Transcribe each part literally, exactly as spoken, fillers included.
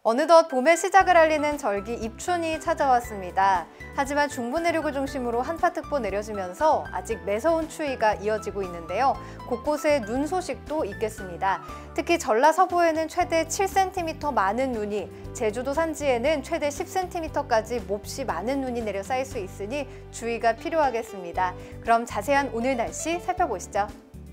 어느덧 봄의 시작을 알리는 절기 입춘이 찾아왔습니다. 하지만 중부 내륙을 중심으로 한파특보 내려지면서 아직 매서운 추위가 이어지고 있는데요. 곳곳에 눈 소식도 있겠습니다. 특히 전라 서부에는 최대 칠 센티미터 많은 눈이, 제주도 산지에는 최대 십 센티미터까지 몹시 많은 눈이 내려 쌓일 수 있으니 주의가 필요하겠습니다. 그럼 자세한 오늘 날씨 살펴보시죠.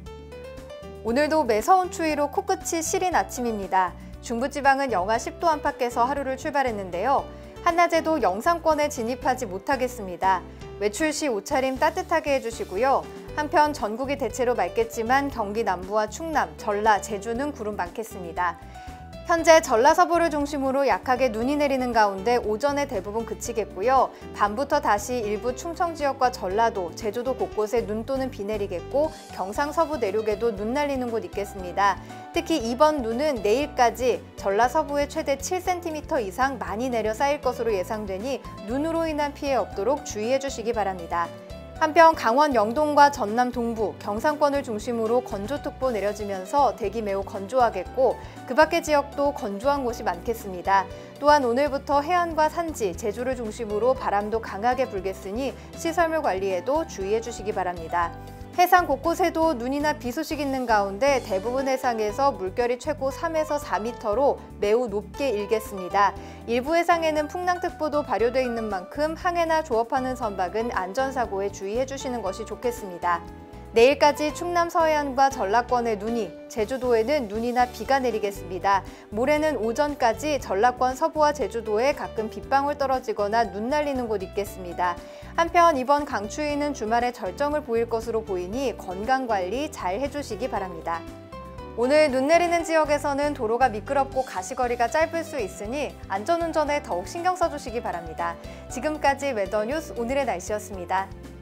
오늘도 매서운 추위로 코끝이 시린 아침입니다. 중부지방은 영하 십 도 안팎에서 하루를 출발했는데요. 한낮에도 영상권에 진입하지 못하겠습니다. 외출 시 옷차림 따뜻하게 해주시고요. 한편 전국이 대체로 맑겠지만 경기 남부와 충남, 전라, 제주는 구름 많겠습니다. 현재 전라 서부를 중심으로 약하게 눈이 내리는 가운데 오전에 대부분 그치겠고요. 밤부터 다시 일부 충청 지역과 전라도, 제주도 곳곳에 눈 또는 비 내리겠고 경상 서부 내륙에도 눈 날리는 곳 있겠습니다. 특히 이번 눈은 내일까지 전라 서부에 최대 칠 센티미터 이상 많이 내려 쌓일 것으로 예상되니 눈으로 인한 피해 없도록 주의해 주시기 바랍니다. 한편 강원 영동과 전남 동부, 경상권을 중심으로 건조특보 내려지면서 대기 매우 건조하겠고 그 밖의 지역도 건조한 곳이 많겠습니다. 또한 오늘부터 해안과 산지, 제주를 중심으로 바람도 강하게 불겠으니 시설물 관리에도 주의해 주시기 바랍니다. 해상 곳곳에도 눈이나 비 소식 있는 가운데 대부분 해상에서 물결이 최고 삼에서 사 미터로 매우 높게 일겠습니다. 일부 해상에는 풍랑특보도 발효돼 있는 만큼 항해나 조업하는 선박은 안전사고에 주의해 주시는 것이 좋겠습니다. 내일까지 충남 서해안과 전라권에 눈이, 제주도에는 눈이나 비가 내리겠습니다. 모레는 오전까지 전라권 서부와 제주도에 가끔 빗방울 떨어지거나 눈 날리는 곳 있겠습니다. 한편 이번 강추위는 주말에 절정을 보일 것으로 보이니 건강관리 잘 해주시기 바랍니다. 오늘 눈 내리는 지역에서는 도로가 미끄럽고 가시거리가 짧을 수 있으니 안전운전에 더욱 신경 써주시기 바랍니다. 지금까지 웨더뉴스 오늘의 날씨였습니다.